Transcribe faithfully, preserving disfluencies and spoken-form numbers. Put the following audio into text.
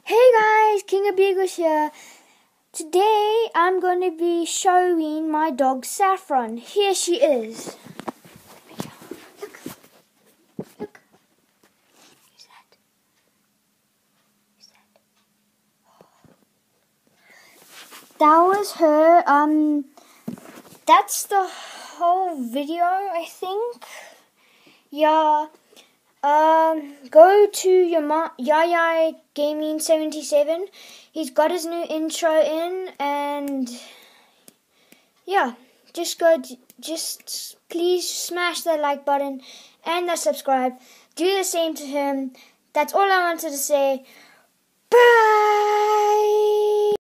Hey guys, King of Beagles here. Today I'm going to be showing my dog Saffron. Here she is. Look, look. Who's that? Who's that? That was her. Um, that's the whole video, I think. Yeah. Um, go to your ma- Yaya Gaming seventy-seven. He's got his new intro in, and yeah, just go, just please smash that like button and the subscribe. Do the same to him. That's all I wanted to say. Bye!